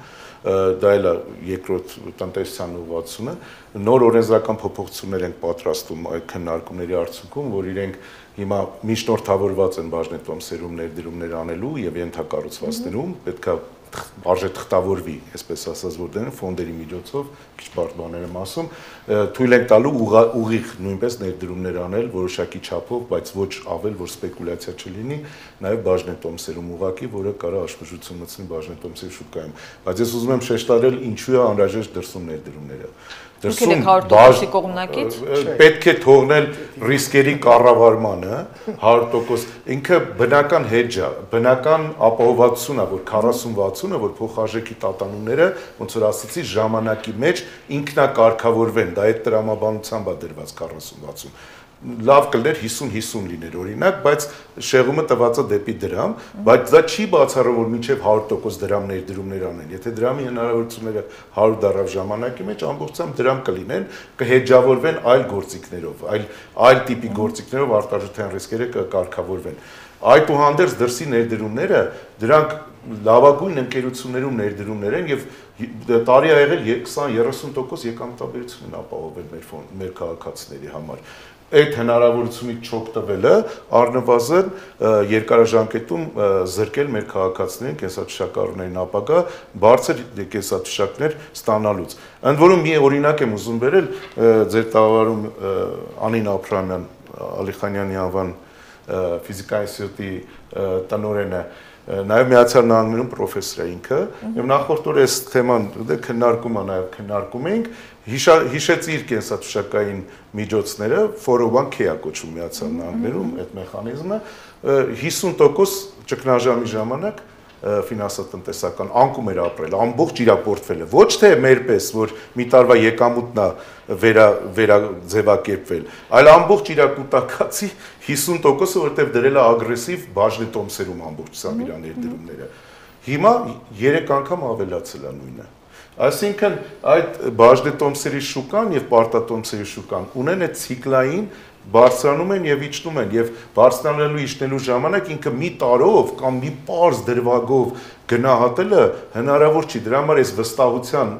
դա էլ է երկրորդ տնտեսության ուղղությունը, նոր օրենսդրական փոփոխություններ են պատրաստում այդ քննարկումների արդյունքում, որ իրենք հիմա միջնորդավորված են բաժնետոմսերում ներդրումներ անելու եւ ենթակառուցվածքներում, պետքա արժե թղթավորվի, այսպես ասած, որ դեն ֆոնդերի միջոցով քիչ բարդ բաներ եմ ասում, թույլ ենք տալու ուղիղ նույնպես ներդրումներ անել որոշակի չափով, բայց ոչ ավել, որ սպեկուլյացիա չլինի, նաև բաժնետոմսերում ուղղակի, որը կարող աշխուժություն մտցնի բաժնետոմսերի շուկայում։ Բայց ես ուզում եմ շեշտարել ինչու է անհրաժեշտ դրսում ներդրումները։ Դրսում հարյուր տոկոսի կողմնակից պետք է թողնել ռիսկերի կառավարմանը հարյուր տոկոս ինքը բնական hedge է, բնական ապահովվածություն է, որ քառասուն վաթսունը, որ փոխարժեքի տատանումները, ոնց որ ասացի, ժամանակի մեջ ինքնակարգավորվեն, դա այդ տրամաբանությամբ է դրված քառասուն վաթսուն։ Լավ կլներ հիսուն հիսուն լիներ օրինակ, բայց շեղումը տված է դեպի դրամ, բայց դա չի բացառում, որ մինչև հարյուր տոկոս դրամ ներդրումներ անեն։ Եթե դրամի հնարավորությունները հարյուր դարավ ժամանակի մեջ ամբողջությամբ դրամ կլինեն, կհեջավորվեն այլ գործիքներով, այլ այլ տիպի գործիքներով արտարժութային ռիսկերը կկարգավորվեն։ Այդուհանդերձ դրսի ներդրումները դրանք լավագույն ընկերություններում ներդրումներ են եւ տարի ա եղել քսան երեսուն տոկոս եկամտաբերություն են ապահովել մեր մեր քաղաքացիների համար։ Այդ հնարավորությունից չօգտվելը առնվազն երկարաժամկետում զրկել մեր քաղաքացիներին կենսաթշակառուներին ապագա բարձր կենսաթշակներ ստանալուց։ Ընդ որում մի օրինակ եմ ուզում բերել ձեր տաղավարում Անին Աբրահամյան Ալիխանյանի անվան ֆիզիկայի ինստիտուտի տնօրենը նաև Միացյալ Նահանգներում պրոֆեսոր է ինքը եւ նախորդ օր այս թեման քննարկում է նաև քննարկում ենք հիշեցիր կենսաթշակային միջոցները four oh one K է կոչվում Միացյալ Նահանգներում այդ մեխանիզմը հիսուն տոկոս ճգնաժամի ժամանակ ֆինանսատնտեսական անկում էր ապրել ամբողջ իր պորտֆելը ոչ թե մեր պես որ մի տարվա եկամուտն է վերա վերաձևակերպվել այլ ամբողջ իր կուտակացի հիսուն տոկոսը որտեղ դրել է ագրեսիվ բաժնետոմսերում ամբողջությամբ իր ներդրումները հիմա երեք անգամ ավելացել է նույնը այսինքն այդ բաժնետոմսերի շուկան եւ պարտատոմսերի շուկան ունեն այդ ցիկլային բարձրանում են եւ իջնում են եւ բարձրանալու իջնելու ժամանակ ինքը մի տարով կամ մի պարզ դրվագով գնահատելը հնարավոր չի դրա համար էս վստահության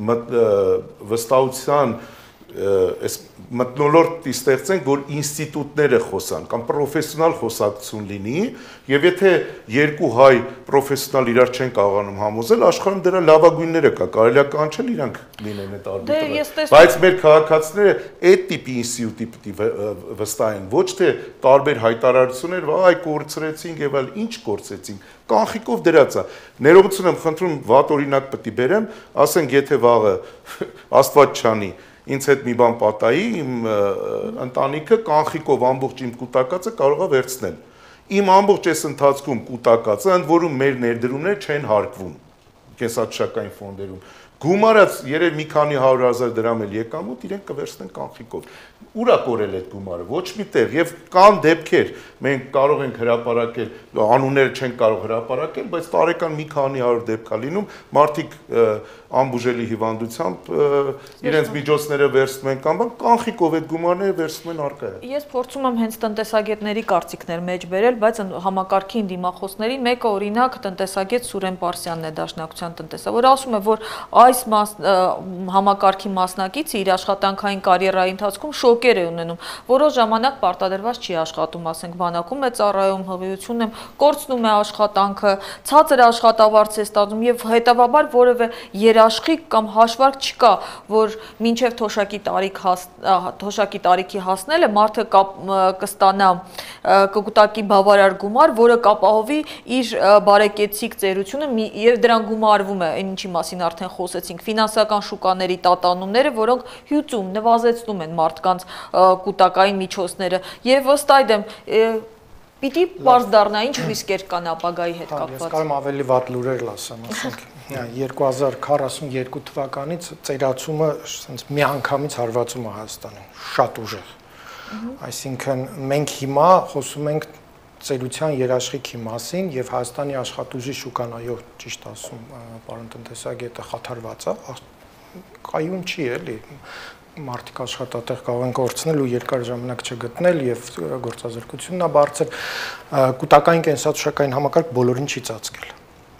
վստահության այս մթնոլորտ ստեղծենք որ ինստիտուտները խոսան կամ պրոֆեսիոնալ խոսակցություն լինի եւ եթե երկու հայ պրոֆեսիոնալ իրար չեն կարողանում համոզել աշխարհում դրա լավագույնները կա կարելի է կանչել իրանք լինեն այդ արբիտրը բայց մեր քաղաքացիները այդ տիպի ինստիտուտի պիտի վստահեն ոչ թե տարբեր հայտարարություններ այ կորցրեցինք եւ այլ ինչ կորցրեցինք կանխիկով դրած է ներողություն եմ խնդրում վատ օրինակ պետք է բերեմ ասենք եթե վաղը Աստված չանի ինձ հետ մի բան պատահի, իմ ընտանիքը կանխիկով ամբողջ իմ կուտակածը կարող է վերցնել։ Իմ ամբողջ այս ընթացքում կուտակածը, ընդ որում մեր ներդրումները չեն հարկվում կենսաթշակային ֆոնդերում։ Գումարած երեք մի քանի հարյուր հազար դրամ էլ եկամուտ իրենք կվերցնեն կանխիկով։ Ուր է կորել այդ գումարը։ Ոչ մի տեղ եւ կան դեպքեր, մենք կարող ենք հրապարակել, անունները չեն կարող հրապարակել, բայց տարեկան մի քանի հարյուր դեպք է լինում, մարդիկ անբուժելի հիվանդությամբ իրենց միջոցները վերցնում են կամ կանխիկով այդ գումարները վերցնում են արկայը։ Ես փորձում եմ հենց տնտեսագետների կարծիքներ մեջ բերել, բայց համակարգի դիմախոսներին մեկը օրինակ տնտեսագետ Սուրեն Պարսյանն է Դաշնակցության տնտեսա, որ ասում է, որ այս համակարգի մասնակիցը իր աշխատանքային կարիերայի ընթացքում շոկեր է ունենում, որոշ ժամանակ պարտադրված չի աշխատում, ասենք բանակում է ծառայում, հղիություն եմ, կորցնում է աշխատանքը, ցածր աշխատավարձ է ստանում եւ հետեւաբար որևէ երաշխիք կամ հաշվարկ չկա, որ մինչև թոշակի տարիք թոշակի տարիքի հասնելը մարդը կստանա կկուտակի բավարար գումար, որը կապահովի իր բարեկեցիկ ծերությունը եւ դրան գումարվում է, ինչի մասին արդեն խոսեցինք, ֆինանսական շուկաների տատանումները, որոնք հյուծում, նվազեցնում են մարդկանց կուտակային միջոցները եւ ըստ այդմ պիտի բարձ դառնա ինչ ռիսկեր կան ապագայի հետ կապված։ Ես կարող եմ ավելի վատ լուրեր լասեմ, ասենք երկու հազար քառասունյոթ թվականից ծերացումը ասենց միանգամից հարվածում է Հայաստանին, շատ ուժեղ։ Այսինքն մենք հիմա խոսում ենք ծերության երաշխիքի մասին եւ Հայաստանի աշխատուժի շուկան, այո, ճիշտ ասում, պարոն տնտեսագետը խաթարված է, կայուն չի էլի։ մարդիկ աշխատատեղ կարող են կորցնել ու երկար ժամանակ չգտնել եւ գործազրկությունն է բարձր, կൂട്ടակային կենսաթոշակային համակարգ բոլորին չի ծածկել։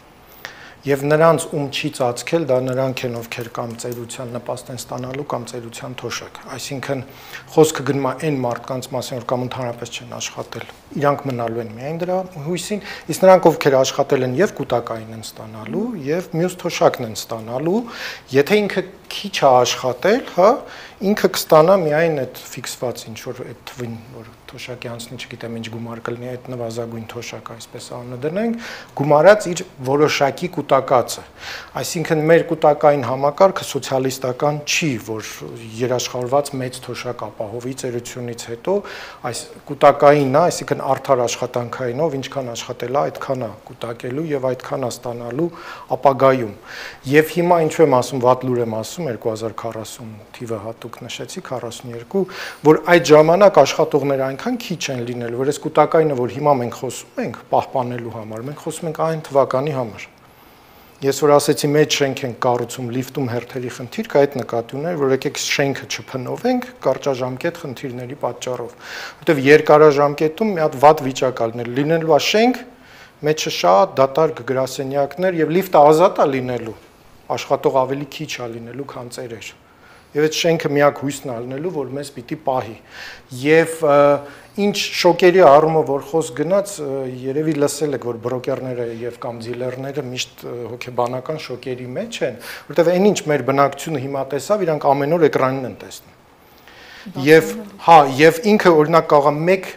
Եվ նրանց ում չի ծածկել, դա նրանք են, ովքեր կամ ծերության նպաստ են ստանալու կամ ծերության թոշակ։ Այսինքն խոսքը գնում է այն մարդկանց մասին, որ կամ ընդհանրապես չեն աշխատել, իրանք մնալու են միայն դրա հույսին, իսկ նրանք ովքեր աշխատել են եւ կൂട്ടակային են ստանալու եւ մյուս թոշակն են ստանալու, եթե ինքը քիչ է աշխատել, հա, ինքը կստանա միայն այդ ֆիքսված ինչ որ այդ թվին, որ թոշակի անցնի, չգիտեմ, ինչ գումար կլինի, այդ նվազագույն թոշակ, այսպես անունը դնենք, գումարած իր որոշակի կൂട്ടակացը։ Այսինքն մեր կൂട്ടակային համակարգը սոցիալիստական չի, որ երաշխավորված մեծ թոշակ ապահովի ծերությունից հետո, այս կൂട്ടակայինն է, այսինքն արդար աշխատանքայինով, ինչքան աշխատել է, այդքան է կൂട്ടակելու եւ այդքան է ստանալու ապագայում։ Եվ հիմա ինչու եմ ասում, վատ լուր եմ ասում, երկու հազար քառասուն թիվը հատուկ նշեցի, քառասունյոթ, որ այդ ժամանակ աշխատողները այնքան քիչ են լինել, որ այս կൂട്ടակայինը, որ հիմա մենք խոսում ենք պահպանելու համար, մենք խոսում ենք այն թվականի համար։ Ես որ ասեցի մեծ շենք ենք կառուցում, լիֆտում հերթերի խնդիր կա, այդ նկատի ուներ, որ եկեք շենքը չփնովենք կարճաժամկետ խնդիրների պատճառով, որտեղ երկարաժամկետում մի հատ վատ վիճակ ա լինել, լինելու է շենք, մեջը շատ դատարկ գրասենյակներ եւ լիֆտը ազատ է լինելու, աշխատող ավելի քիչ է լինելու, քան ծերեր։ Եվ այդ շենքը միակ հույսն է լինելու, որ մեզ պիտի պահի։ Եւ ինչ շոկերի առումով որ խոսք գնաց, երևի լսել եք, որ բրոկերները եւ կամ դիլերները միշտ հոգեբանական շոկերի մեջ են, որտեղ այն ինչ մեր բնակչությունը հիմա տեսավ, իրանք ամեն օր էկրանին են տեսնում։ Եվ հա, եւ ինքը օրինակ կարող է մեկ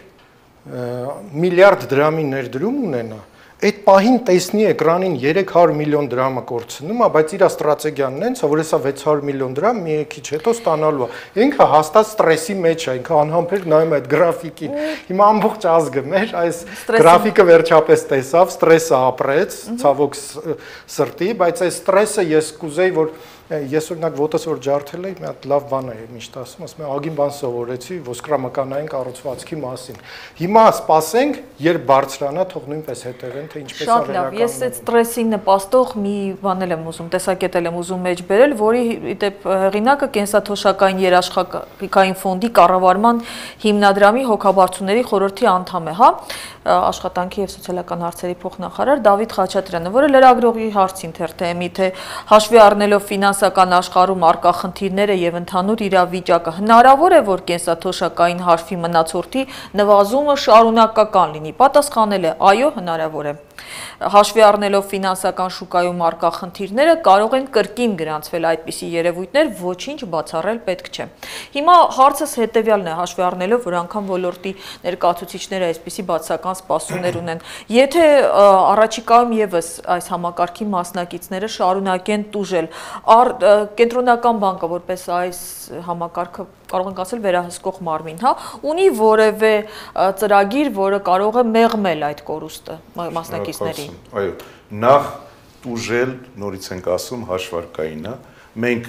միլիարդ դրամի ներդրում ունենա, այդ պահին տեսնի էկրանին երեք հարյուր միլիոն դրամը կորցնում է, բայց իր ստրատեգիան նենց է, որ հեսա վեց հարյուր միլիոն դրամ մի քիչ հետո ստանալու է։ Ինքը հաստատ ստրեսի մեջ է, ինքը անհամբեր նայում է այդ գրաֆիկին։ Հիմա ամբողջ ազգը մեր այս գրաֆիկը վերջապես տեսավ, ստրեսը ապրեց, ցավոք սրտի, բայց այս ստրեսը ես կուզեի, որ ես օրինակ ոտս որ ջարդել էի, մի հատ լավ բան է միշտ ասում, ասում եմ ագին բան սովորեցի ոսկրամկանային կառուցվածքի մասին։ Հիմա սպասենք, երբ բարձրանա, թող նույնպես հետևեն, թե ինչպես է վերականգնվում։ Շատ լավ, ես այդ ստրեսին նպաստող մի բան եմ ուզում, տեսակետել եմ ուզում մեջ բերել, որի դեպ հեղինակը կենսաթոշակային երաշխիքային ֆոնդի կառավարման հիմնադրամի հոգաբարձուների խորհրդի անդամ է, հա, աշխատանքի եւ սոցիալական հարցերի փոխնախարար Դավիթ Խաչատրյանը, որը լրագրողի հարցին թերթի թե հաշվի առնելով ֆինանսական աշխարհում առկա խնդիրները եւ ընդհանուր իրավիճակը հնարավոր է, որ կենսաթոշակային հաշվի մնացորդի նվազումը շարունակական լինի։ Պատասխանել է՝ այո, հնարավոր է։ Հաշվի առնելով ֆինանսական շուկայում առկա խնդիրները կարող են կրկին գրանցվել այդպիսի երևույթներ, ոչինչ բացառել պետք չէ։ Հիմա հարցս հետևյալն է, հաշվի առնելով, որ անգամ ոլորտի ներկայացուցիչները այսպիսի բացասական սպասումներ ունեն։ Եթե առաջիկայում եւս այս համակարգի մասնակիցները շարունակեն տուժել, կենտրոնական բանկը որպես այս համակարգը կարող ենք ասել վերահսկող մարմին, հա, ունի որևէ ծրագիր, որը կարող է մեղմել այդ կորուստը մասնակիցներին։ Այո, նախ տուժել, նորից ենք ասում, հաշվարկայինը, մենք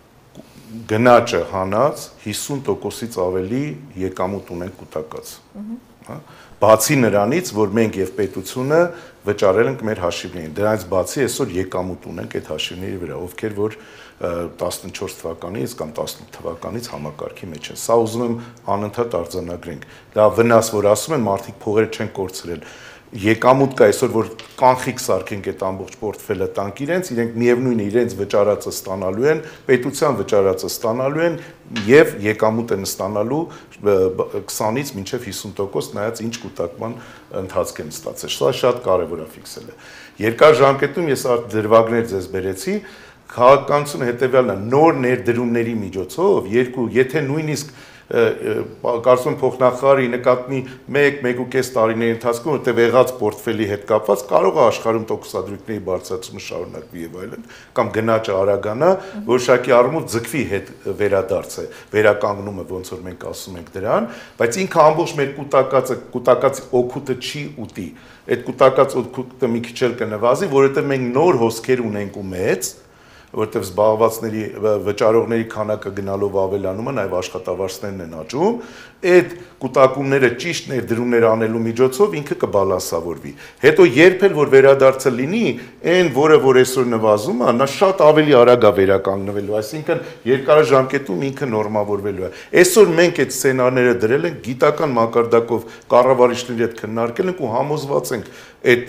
գնաճը հանած հիսուն տոկոսից ավելի եկամուտ ունենք կուտակած։ Բացի նրանից, որ մենք եւ պետությունը վճարել ենք մեր հաշիվներին, դրանից բացի այսօր եկամուտ ունենք այդ հաշիվների վրա, ովքեր որ տասնչորս թվականից կամ տասնութ թվականից համակարգի մեջ են։ Սա ուզում եմ անընդհատ արձանագրենք։ Դա վնաս, որ ասում են, մարդիկ փողերը չեն կորցրել։ Եկամուտ կա այսօր, որ կանխիկ սարքենք այդ ամբողջ պորտֆելը տանք իրենց, իրենք միևնույն է իրենց վճարածը ստանալու են, պետության վճարածը ստանալու են եւ եկամուտ են ստանալու քսանից մինչեւ հիսուն տոկոս, նայած ինչ կուտակման ընթացք են ստացել։ Սա շատ կարեւոր է ֆիքսելը։ Երկար ժամկետում ես դրվագներ ձեզ բերեցի, քաղաքականությունը հետեւյալն է, նոր ներդրումների միջոցով երկու, եթե նույնիսկ կարծում եմ փոխնախարարի նկատմի մեկ մեկ ու կես տարիների ընթացքում որտեղ եղած պորտֆելի հետ կապված կարող է աշխարհում տոկոսադրույքների բարձրացումը շարունակվի եւ այլն կամ գնաճը արագանա, որոշակի առումով ձգվի հետ վերադարձը, վերականգնումը ոնց որ մենք ասում ենք դրան, բայց ինքը ամբողջ մեր կൂട്ടակացը, կൂട്ടակած օգուտը չի ուտի։ Այդ կൂട്ടակած օգուտը մի քիչ էլ կնվազի, որովհետեւ մենք նոր հոսքեր ունենք ու մեծ, որտեղ զբաղվածների վճարողների քանակը գնալով ավելանում է, նաև աշխատավարձներն են աճում, այդ կուտակումները ճիշտ ներդրումներ անելու միջոցով ինքը կբալանսավորվի։ Հետո երբ էլ որ վերադարձը լինի, այն որը որ այսօր նվազում է, նա շատ ավելի արագ է վերականգնվելու, այսինքն երկարաժամկետում ինքը նորմավորվելու է։ Այսօր մենք այդ սցենարները դրել ենք գիտական մակարդակով կառավարիչների հետ քննարկել ենք ու համոզված ենք այդ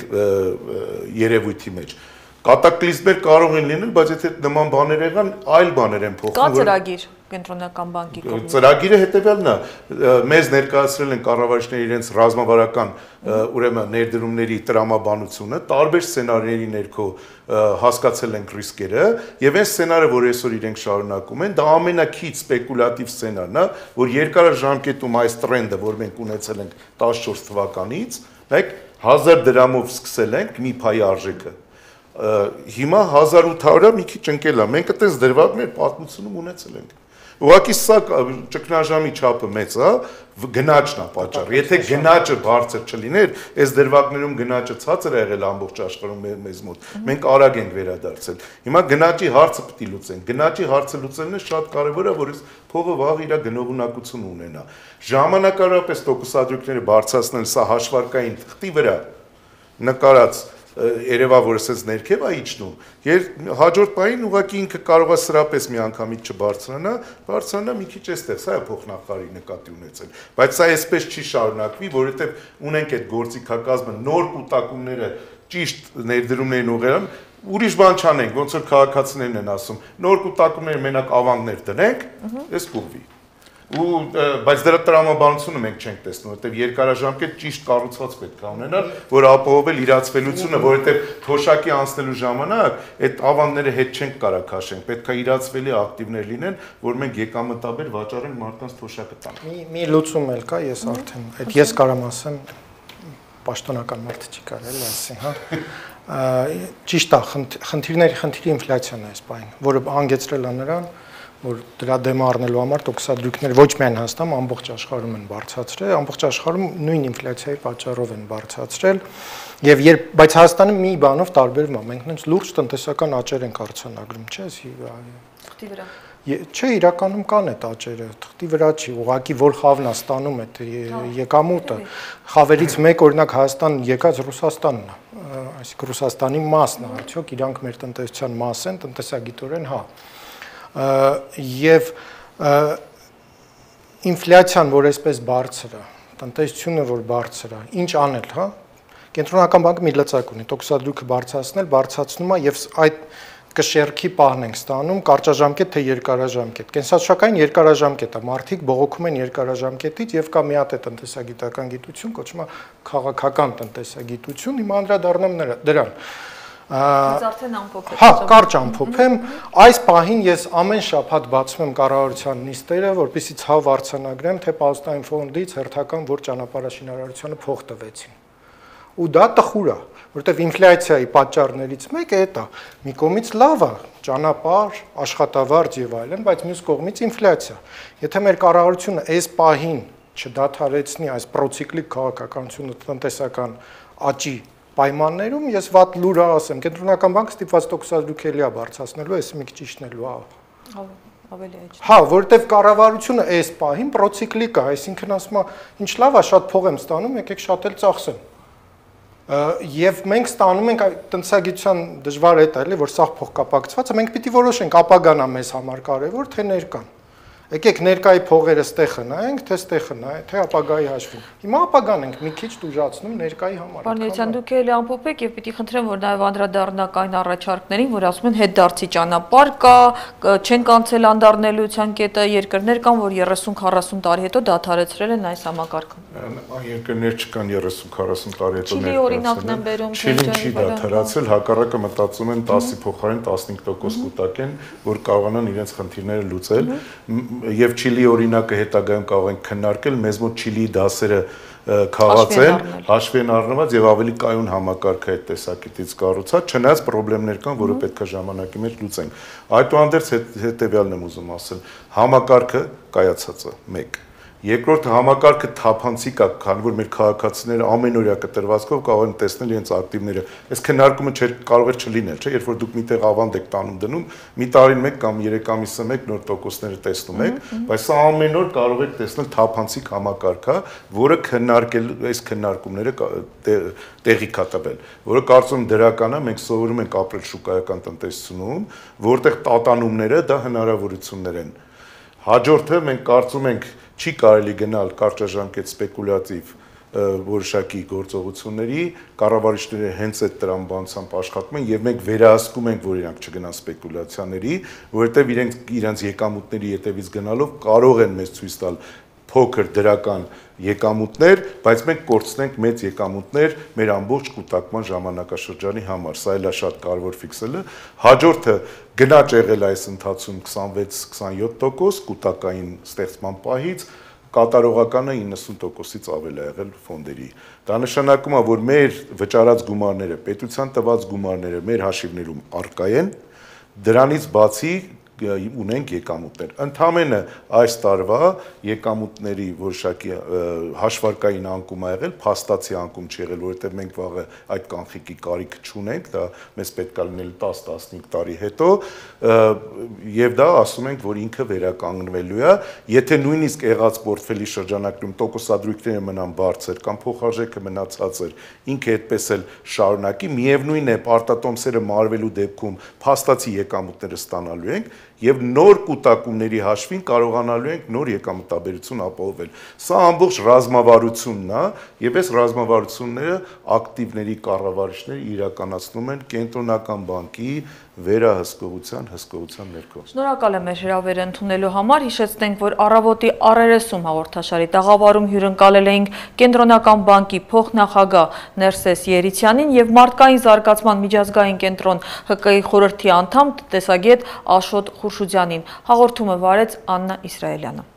երևույթի մեջ։ Կատակլիզմներ կարող են լինել, բայց եթե նման բաներ եղան, այլ բաներ են փոխվում։ Կա ծրագիր կենտրոնական բանկի կողմից։ Ծրագիրը հետևյալն է, մեզ ներկայացրել են կառավարիչները իրենց ռազմավարական ուրեմն ներդրումների տրամաբանությունը, տարբեր սցենարների ներքո հասկացել ենք ռիսկերը, եւ այն սցենարը, որ այսօր իրենք շարունակում են, դա ամենակից սպեկուլատիվ սցենարն է, որ երկարաժամկետում այս տրենդը, որ մենք ունեցել ենք տասնչորս թվականից, նայեք, հազար դրամով սկսել ենք մի փայ արժեքը։ Հիմա հազար ութ հարյուրը մի քիչ ընկել է, մենք այդպես դրվագներ պատմությունում ունեցել ենք։ Ուղղակի սա ճգնաժամի չափը մեծ է, գնաճն է պատճառը։ Եթե գնաճը բարձր չլիներ, այս դրվագներում գնաճը ցածր է եղել ամբողջ աշխարհում մեզ մոտ։ Մենք արագ ենք վերադարձել։ Հիմա գնաճի հարցը պետք է լուծենք։ Գնաճի հարցը լուծելն է շատ կարևոր է, որ այս փողը վաղ իր գնողունակություն ունենա։ Ժամանակավորապես տոկոսադրույքները բարձրացնել սա հաշվարկային թղթի վրա նկարած երևա որ ասես ներքև է իջնում, հաջորդ պահին ուղղակի ինքը կարող է սրապես մի անգամից չբարձրանա, բարձրանա մի քիչ էստեղ, սա է փոխնախարարի նկատի ունեցել, բայց սա այսպես չի շարունակվի, որովհետև ունենք այդ գործիքակազմը, նոր կուտակումները ճիշտ ներդրումներին ուղղել, ուրիշ բան չանենք, ոնց որ քաղաքացիներն են ասում, նոր կուտակումներ մենակ ավանդներ դնենք, այս կուղվի։ Ու բայց դրա տրամաբանությունը մենք չենք տեսնում, որտեղ երկարաժամկետ ճիշտ կառուցված պետք է ունենալ, որ ապահովել իրացվելիությունը, որովհետև թոշակի անցնելու ժամանակ այդ ավանդները հետ չենք կարա քաշենք, պետք է իրացվելի ակտիվներ լինեն, որ մենք եկամտաբեր վաճառենք մարդկանց թոշակը տանք։ Մի մի լուծում էլ կա, ես արդեն, այդ ես կարամ ասեմ, պաշտոնական մարդը չի կարել ասի, հա։ Ճիշտ է, խնդիրների խնդիրի ինֆլյացիան է այս բանը, որը հանգեցրել է նրան, որ դրա դեմ առնելու համար տոկոսադրույքները ոչ միայն Հայաստանում, ամբողջ աշխարհում են բարձրացրել, ամբողջ աշխարհում նույն ինֆլյացիայի պատճառով են բարձրացրել, եւ երբ բայց Հայաստանը մի բանով տարբերվում է, մենք նույնիսկ լուրջ տնտեսական աճեր ենք արձանագրում, չէ՞, թղթի վրա։ Չէ, իրականում կան այդ աճերը, թղթի վրա չի, ուղղակի որ խավն է ստանում այդ եկամուտը, խավերից մեկ օրինակ Հայաստան եկած Ռուսաստանն է, այսինքն Ռուսաստանի մասն է, արդյոք իրանք մեր տնտեսության մաս են, տնտեսագիտորեն հա։ Եվ ինֆլյացիան, որ այսպես բարձր է, տնտեսությունը, որ բարձր է, ինչ անել, հա, կենտրոնական բանկը մի լծակ ունի, տոկոսադրույքը բարձրացնել, բարձրացնում է եւ այդ կշեռքի պահն ենք ստանում, կարճաժամկետ թե երկարաժամկետ։ Կենսաթոշակային երկարաժամկետ է, մարդիկ բողոքում են երկարաժամկետից եւ կա մի հատ է տնտեսագիտական գիտություն, կոչվում է քաղաքական տնտեսագիտություն, հիմա անդրադառնամ դրան։ Բայց արդեն ամփոփեք։ Հա, կարճ ամփոփեմ, այս պահին ես ամեն շաբաթ բացում եմ կառավարության նիստերը, որպեսզի ցավ արձանագրեմ, թե Պաուստային ֆոնդից հերթական որ ճանապարհաշինարարությանը փող տվեցին։ Ու դա տխուր է, որովհետև ինֆլյացիայի պատճառներից մեկը դա է։ Մի կողմից լավ է, ճանապարհ, աշխատավարձ եւ այլն, բայց մյուս կողմից ինֆլյացիա։ Եթե մեր կառավարությունը այս պահին չդադարեցնի այս պրոցիկլիկ քաղաքականությունը տնտեսական աճի պայմաններում, ես վատ լուր ասեմ, կենտրոնական բանկը ստիպված տոկոսադրույք էլի է բարձրացնելու, այս մի քիչ իջնելու է։ Ավելի էջ։ Հա, որովհետև կառավարությունը այս պահին պրոցիկլիկ է, այսինքն ասում է, ինչ լավ է, շատ փող եմ ստանում, եկեք շատ էլ ծախսեմ։ Եվ մենք ստանում ենք տնտեսագիտության դժվար է դա էլի, որ սա փող կապակցված է, մենք պիտի որոշենք ապագան է մեզ համար կարևոր, թե ներկան։ Եկեք ներկայի փողերը ստեղ նայենք, թե ստեղ նայենք, թե ապագայի հաշվին։ Հիմա ապագան ենք մի քիչ դուժացնում ներկայի համար։ Պարոն դուք էլի ամփոփեք եւ պիտի խնդրեմ, որ նաեւ անդրադառնաք այն առաջարկներին, որ ասում են հետդարձի ճանապարհ կա, չեն կանցել անդառնելիության կետը, երկրներ կան, որ երեսուն քառասուն տարի հետո դադարեցրել են այս համակարգը։ Երկրներ չկան երեսուն քառասուն տարի հետո Չիլի օրինակն են բերում, Չիլին չի դադարեցել, հակառակը մտածում են տասի փոխարեն տասնհինգ տոկոս կուտակեն, որ կարողանան իրենց խնդիրները լուծել։ Եվ Չիլի օրինակը հետագայում կարող ենք քննարկել, մեզ մոտ Չիլիի դասերը քաղացել, հաշվի են առնված եւ ավելի կայուն համակարգ է այդ տեսակետից կառուցած, չնայած խնդիրներ կան, որը պետք է ժամանակի մեջ լուծենք։ Այդուհանդերձ հետեւյալն եմ ուզում ասել, համակարգը կայացած է մեկ, Երկրորդ համակարգը թափանցիկ է, քանի որ մեր քաղաքացիները ամենօրյա կտրվածքով կարող են տեսնել իրենց ակտիվները։ Այս քննարկումը չէր կարող էր չլինել, չէ՞, երբ որ դուք միտեղ ավանդ եք տանում դնում, մի տարին մեկ կամ երեք ամիսը մեկ նոր տոկոսները տեսնում եք, բայց սա ամեն օր կարող եք տեսնել թափանցիկ համակարգ է, որը քննարկել այս քննարկումները տեղի կա տվել, որը կարծում եմ դրական է, մենք սովորում ենք ապրել շուկայական տնտեսությունում, որտեղ տատանումները դա հնարավորություններ են։ Հաջորդը մենք կարծում ենք չի կարելի գնալ կարճաժամկետ սպեկուլյատիվ որոշակի գործողությունների, կառավարիչները հենց այդ տրամաբանությամբ աշխատում են եւ մենք վերահսկում ենք, որ իրանք չգնան սպեկուլյացիաների, որովհետեւ իրենք իրենց եկամուտների ետևից գնալով կարող են մեզ ցույց տալ փոքր դրական եկամուտներ, բայց մենք կորցնենք մեծ եկամուտներ մեր ամբողջ կուտակման ժամանակաշրջանի համար։ Սա էլ է շատ կարևոր ֆիքսելը։ Հաջորդը գնաճ եղել այս ընթացքում քսանվեց քսանյոթ տոկոս կուտակային ստեղծման պահից, կատարողականը իննսուն տոկոսից ավել է եղել ֆոնդերի։ Դա նշանակում է, որ մեր վճարած գումարները, պետության տված գումարները մեր հաշիվներում առկա են, դրանից բացի ունենք եկամուտներ։ Ընդամենը այս տարվա եկամուտների որոշակի հաշվարկային անկում ա եղել, փաստացի անկում չի եղել, որովհետև մենք վաղը այդ կանխիկի կարիք չունենք, դա մեզ պետք է լինել տաս տասնհինգ տարի հետո, եւ դա ասում ենք, որ ինքը վերականգնվելու է, եթե նույնիսկ եղած պորտֆելի շրջանակներում տոկոսադրույքները մնան բարձր կամ փոխարժեքը մնա ցածր, ինքը այդպես էլ շարունակի, միևնույն է, պարտատոմսերը մարվելու դեպքում փաստացի եկամուտները ստանալու ենք եւ նոր կուտակումների հաշվին կարողանալու ենք նոր եկամտաբերություն ապահովել։ Սա ամբողջ ռազմավարությունն է եւ այս ռազմավարությունները ակտիվների կառավարիչները իրականացնում են կենտրոնական բանկի վերահսկողության հսկողության ներքո։ Շնորհակալ եմ մեր հրավերը ընդունելու համար, հիշեցնենք, որ առավոտի առերեսում հաղորդաշարի տաղավարում հյուրընկալել էինք Կենտրոնական բանկի փոխնախագահ Ներսես Երիցյանին եւ Մարդկային զարգացման միջազգային կենտրոն Հ Կ I խորհրդի անդամ տնտեսագետ Աշոտ Խուրշուդյանին։ Հաղորդումը վարեց Աննա Իսրայելյանը։